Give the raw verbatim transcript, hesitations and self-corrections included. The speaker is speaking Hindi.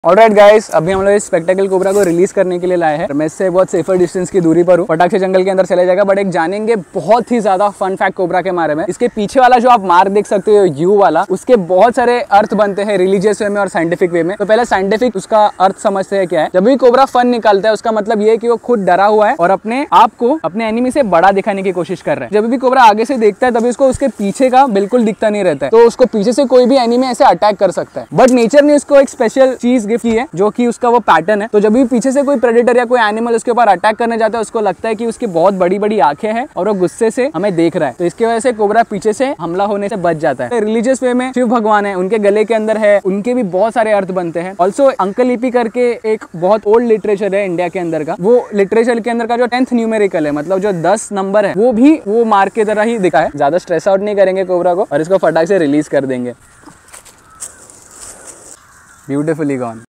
ऑलराइट गाइस, अभी हम लोग इस स्पेक्टेकल कोबरा को रिलीज करने के लिए लाए हैं। मैं इससे बहुत सेफर डिस्टेंस की दूरी पर हूँ, फटाक से जंगल के अंदर चले जाएगा। बट एक जानेंगे बहुत ही ज्यादा फन फैक्ट कोबरा के बारे में। इसके पीछे वाला जो आप मार्क देख सकते हो यू वाला, उसके बहुत सारे अर्थ बनते हैं रिलीजियस वे में और साइंटिफिक वे में। तो पहले साइंटिफिक उसका अर्थ समझते हैं क्या है। जब भी कोबरा फन निकालता है उसका मतलब ये है कि वो खुद डरा हुआ है और अपने आप को अपने एनिमी से बड़ा दिखाने की कोशिश कर रहा है। जब भी कोबरा आगे से देखता है तभी उसको उसके पीछे का बिल्कुल दिखता नहीं रहता है, तो उसको पीछे से कोई भी एनिमी ऐसे अटैक कर सकता है। बट नेचर ने उसको एक स्पेशल चीज गिफ्ट की है जो कि उसका वो पैटर्न है। तो जब भी पीछे से कोई प्रेडेटर या कोई एनिमल उसके ऊपर अटैक करने जाता है, उसको लगता है कि उसकी बहुत बड़ी बड़ी आंखें हैं और वो गुस्से से हमें देख रहा है, तो इसकी वजह से कोबरा पीछे से हमला होने से बच जाता है। रिलीजियस वे में शिव भगवान है, उनके गले के अंदर है, उनके भी बहुत सारे अर्थ बनते हैं। ऑल्सो अंकल लिपि करके एक बहुत ओल्ड लिटरेचर है इंडिया के अंदर का, वो लिटरेचर के अंदर का जो टेंथ न्यूमेरिकल है, मतलब जो दस नंबर है, वो भी वो मार्क की तरह ही दिखा है। ज्यादा स्ट्रेस आउट नहीं करेंगे कोबरा को और इसको फटाक से रिलीज कर देंगे। Beautifully gone.